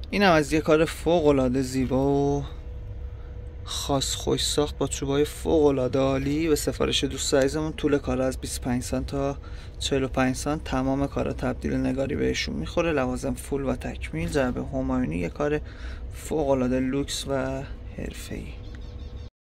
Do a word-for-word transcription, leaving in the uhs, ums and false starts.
این هم از یه کار فوق العاده زیبا و خاص خوش ساخت با چوبای فوق العاده عالی به سفارش دوست عزیزمون. طول کار از بیست و پنج سانت تا چهل و پنج سانت، تمام کارا تبدیل نگاری بهشون میخوره، لوازم فول و تکمیل، جعبه همایونی، یه کار فوق العاده لوکس و حرفه‌ای.